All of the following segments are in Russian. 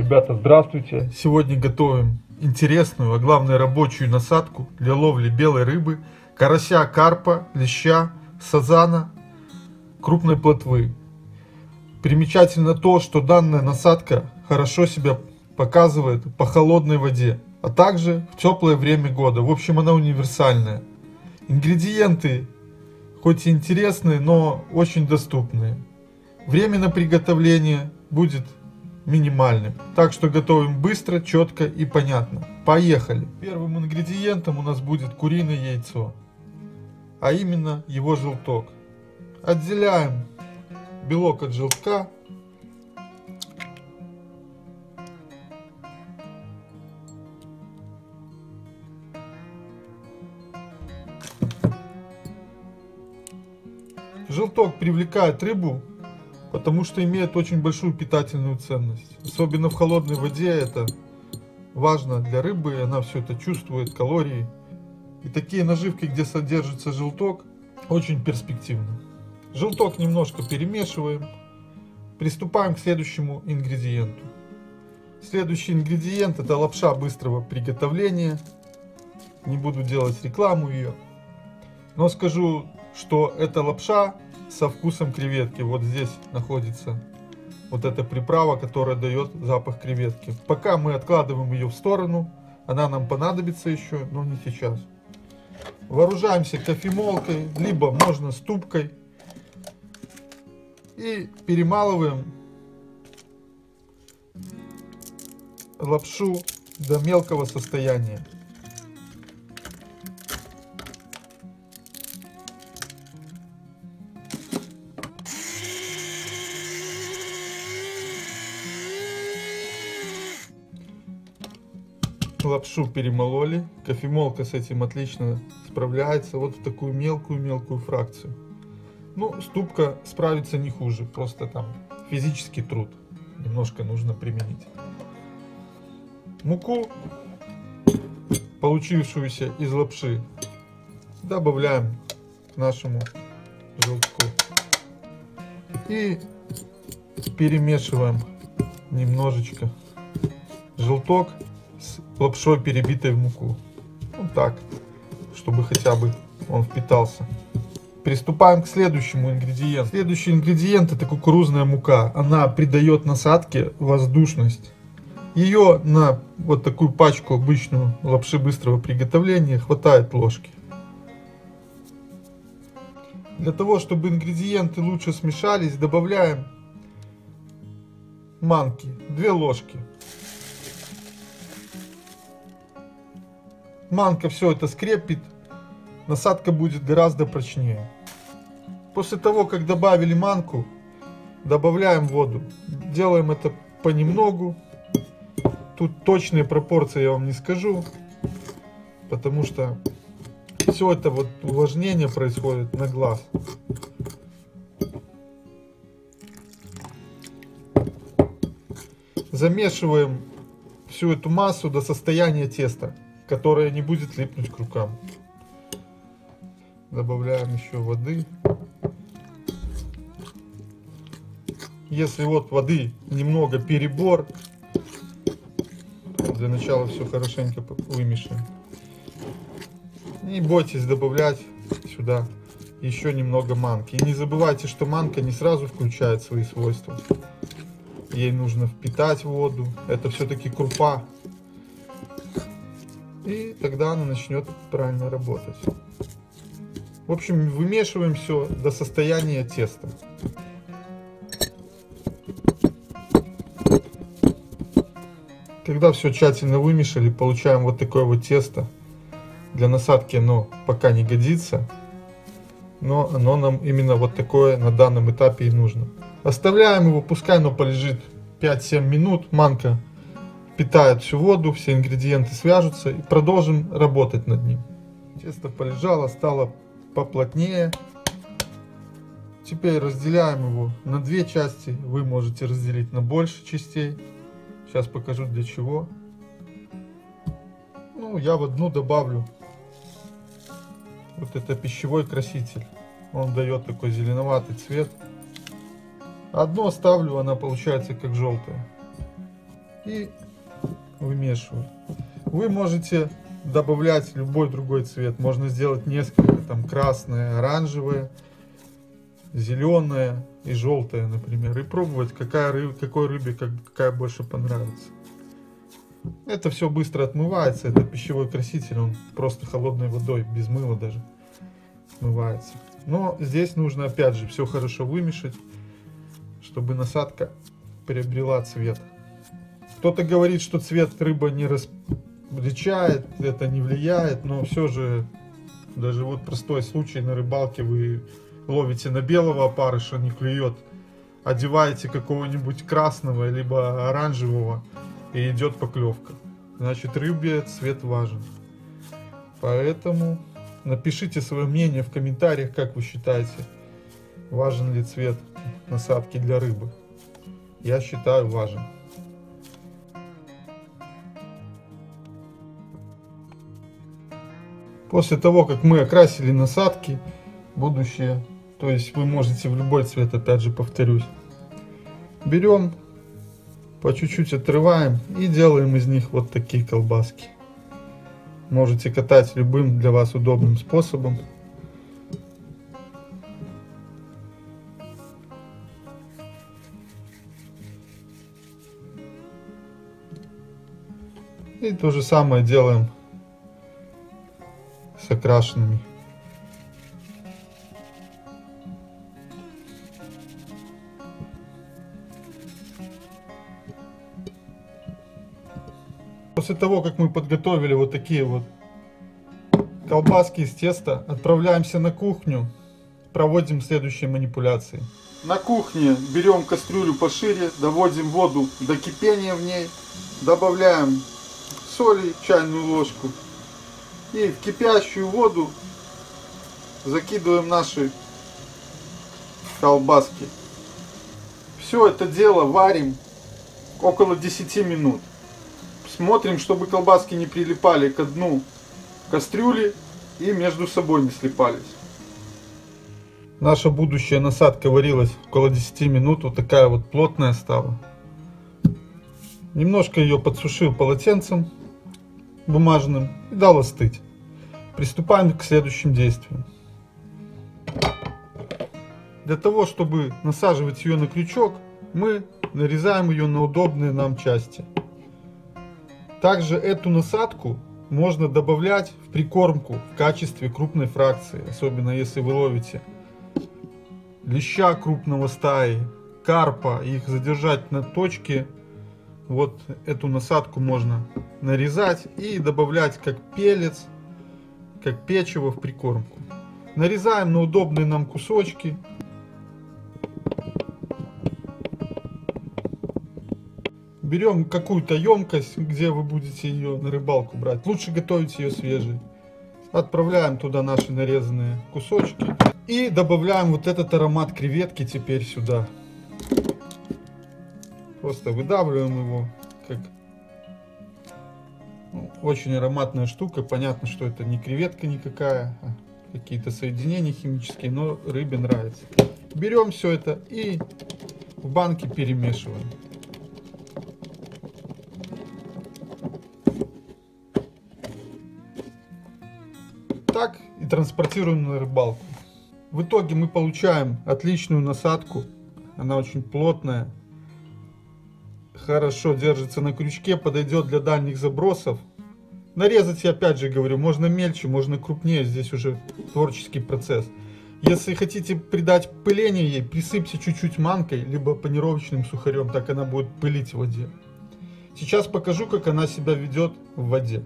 Ребята, здравствуйте! Сегодня готовим интересную, а главное рабочую насадку для ловли белой рыбы, карася, карпа, леща, сазана, крупной плотвы. Примечательно то, что данная насадка хорошо себя показывает по холодной воде, а также в теплое время года. В общем, она универсальная. Ингредиенты хоть и интересные, но очень доступные. Время на приготовление будет минимальным. Так что готовим быстро, четко и понятно. Поехали! Первым ингредиентом у нас будет куриное яйцо, а именно его желток. Отделяем белок от желтка. Желток привлекает рыбу, потому что имеет очень большую питательную ценность. Особенно в холодной воде это важно для рыбы, она все это чувствует, калории. И такие наживки, где содержится желток, очень перспективны. Желток немножко перемешиваем. Приступаем к следующему ингредиенту. Следующий ингредиент — это лапша быстрого приготовления. Не буду делать рекламу ее, но скажу, что это лапша со вкусом креветки. Вот здесь находится вот эта приправа, которая дает запах креветки. Пока мы откладываем ее в сторону, она нам понадобится еще, но не сейчас. Вооружаемся кофемолкой, либо можно ступкой, и перемалываем лапшу до мелкого состояния. Лапшу перемололи, кофемолка с этим отлично справляется, вот в такую мелкую фракцию. Ну, ступка справится не хуже, просто там физический труд немножко нужно применить. Муку, получившуюся из лапши, добавляем к нашему желтку и перемешиваем немножечко желток с лапшой, перебитой в муку. Вот так, чтобы хотя бы он впитался. Приступаем к следующему ингредиенту. Следующий ингредиент — это кукурузная мука. Она придает насадке воздушность. Ее на вот такую пачку обычную лапши быстрого приготовления хватает ложки. Для того, чтобы ингредиенты лучше смешались, добавляем манки, 2 ложки. Манка все это скрепит, насадка будет гораздо прочнее. После того, как добавили манку, добавляем воду. Делаем это понемногу. Тут точные пропорции я вам не скажу, потому что все это вот увлажнение происходит на глаз. Замешиваем всю эту массу до состояния теста, которое не будет липнуть к рукам. Добавляем еще воды. Если вот воды немного перебор, для начала все хорошенько вымешаем. Не бойтесь добавлять сюда еще немного манки. И не забывайте, что манка не сразу включает свои свойства. Ей нужно впитать воду. Это все-таки крупа. И тогда она начнет правильно работать. В общем, вымешиваем все до состояния теста. Когда все тщательно вымешали, получаем вот такое вот тесто. Для насадки оно пока не годится, но оно нам именно вот такое на данном этапе и нужно. Оставляем его, пускай оно полежит 5-7 минут, манка впитает всю воду, все ингредиенты свяжутся, и продолжим работать над ним. Тесто полежало, стало поплотнее. Теперь разделяем его на 2 части, вы можете разделить на больше частей. Сейчас покажу для чего. Ну, я в одну добавлю вот это пищевой краситель. Он дает такой зеленоватый цвет. Одну оставлю, она получается как желтая. и вымешиваю. Вы можете добавлять любой другой цвет. Можно сделать несколько, там красное, оранжевое, зеленое и желтое, например. И пробовать, какой рыбе какая больше понравится. Это все быстро отмывается. Это пищевой краситель. Он просто холодной водой, без мыла даже, смывается. Но здесь нужно опять же все хорошо вымешать, чтобы насадка приобрела цвет. Кто-то говорит, что цвет рыба не различает, это не влияет, но все же, даже вот простой случай на рыбалке, вы ловите на белого опарыша, не клюет, одеваете какого-нибудь красного либо оранжевого, и идет поклевка. Значит, рыбе цвет важен. Поэтому напишите свое мнение в комментариях, как вы считаете, важен ли цвет насадки для рыбы. Я считаю, важен. После того, как мы окрасили насадки будущее, то есть вы можете в любой цвет, опять же повторюсь, берем, по чуть-чуть отрываем и делаем из них вот такие колбаски. Можете катать любым для вас удобным способом. И то же самое делаем с окрашенными. После того, как мы подготовили вот такие вот колбаски из теста, отправляемся на кухню, проводим следующие манипуляции. На кухне берем кастрюлю пошире, доводим воду до кипения в ней, добавляем соли, чайную ложку, и в кипящую воду закидываем наши колбаски. Все это дело варим около 10 минут. Смотрим, чтобы колбаски не прилипали к дну кастрюли и между собой не слипались. Наша будущая насадка варилась около 10 минут. Вот такая вот плотная стала. Немножко ее подсушил полотенцем бумажным и дал остыть. Приступаем к следующим действиям. Для того, чтобы насаживать ее на крючок, мы нарезаем ее на удобные нам части. Также эту насадку можно добавлять в прикормку в качестве крупной фракции, особенно если вы ловите леща крупного стаи, карпа, их задержать на точке. Вот эту насадку можно нарезать и добавлять как пеллец, как печево в прикормку. Нарезаем на удобные нам кусочки. Берем какую-то емкость, где вы будете ее на рыбалку брать. Лучше готовить ее свежей. Отправляем туда наши нарезанные кусочки. И добавляем вот этот аромат креветки теперь сюда. Просто выдавливаем его. Как очень ароматная штука. Понятно, что это не креветка никакая, а какие-то соединения химические, но рыбе нравится. Берем все это и в банке перемешиваем. Так и транспортируем на рыбалку. В итоге мы получаем отличную насадку. Она очень плотная, хорошо держится на крючке, подойдет для дальних забросов. Нарезать, я опять же говорю, можно мельче, можно крупнее, здесь уже творческий процесс. Если хотите придать пыление ей, присыпьте чуть-чуть манкой, либо панировочным сухарем, так она будет пылить в воде. Сейчас покажу, как она себя ведет в воде.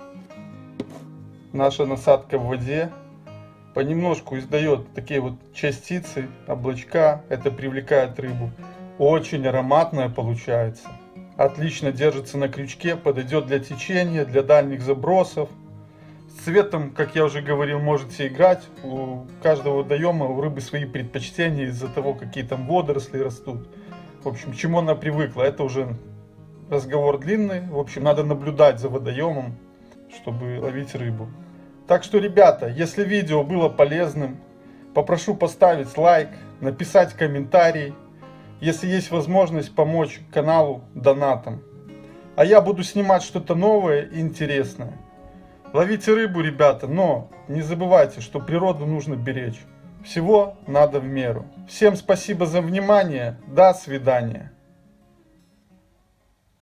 Наша насадка в воде понемножку издает такие вот частицы, облачка. Это привлекает рыбу. Очень ароматная получается. Отлично держится на крючке, подойдет для течения, для дальних забросов. С цветом, как я уже говорил, можете играть. У каждого водоема, у рыбы свои предпочтения из-за того, какие там водоросли растут. В общем, к чему она привыкла, это уже разговор длинный. В общем, надо наблюдать за водоемом, чтобы ловить рыбу. Так что, ребята, если видео было полезным, попрошу поставить лайк, написать комментарий. Если есть возможность помочь каналу донатом. А я буду снимать что-то новое и интересное. Ловите рыбу, ребята, но не забывайте, что природу нужно беречь. Всего надо в меру. Всем спасибо за внимание. До свидания.